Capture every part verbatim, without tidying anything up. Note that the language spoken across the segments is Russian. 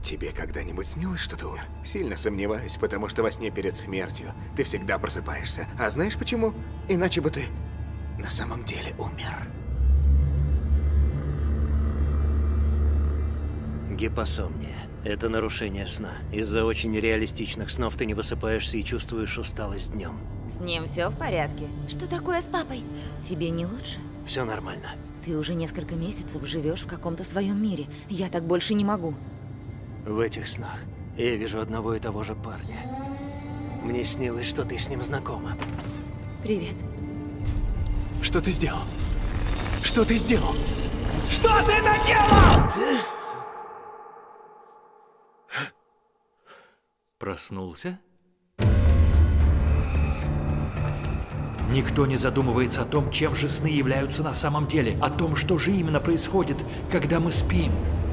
Тебе когда-нибудь снилось, что ты умер? Сильно сомневаюсь, потому что во сне перед смертью ты всегда просыпаешься. А знаешь почему? Иначе бы ты на самом деле умер. Гипосомния. Это нарушение сна. Из-за очень реалистичных снов ты не высыпаешься и чувствуешь усталость днем. С ним все в порядке. Что такое с папой? Тебе не лучше? Все нормально. Ты уже несколько месяцев живешь в каком-то своем мире. Я так больше не могу. В этих снах я вижу одного и того же парня. Мне снилось, что ты с ним знакома. Привет. Что ты сделал? Что ты сделал? Что ты наделал? Проснулся? Никто не задумывается о том, чем же сны являются на самом деле, о том, что же именно происходит, когда мы спим.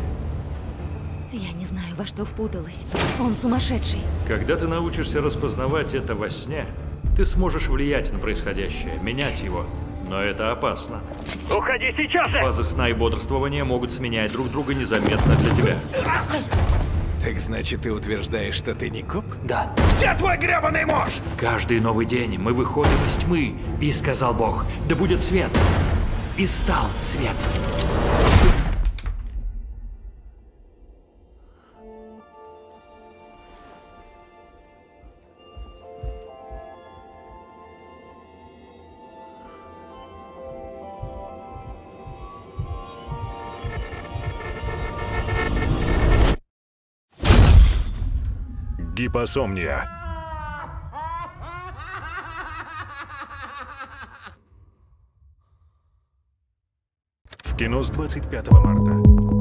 Я не знаю, во что впуталась. Он сумасшедший. Когда ты научишься распознавать это во сне, ты сможешь влиять на происходящее, менять его. Но это опасно. Уходи сейчас же! Фазы сна и бодрствования могут сменять друг друга незаметно для тебя. Так значит, ты утверждаешь, что ты не коп? Да. Где твой гребаный муж? Каждый новый день мы выходим из тьмы, и сказал Бог, да будет свет. И стал свет. Гипосомния. В кино с двадцать пятого марта.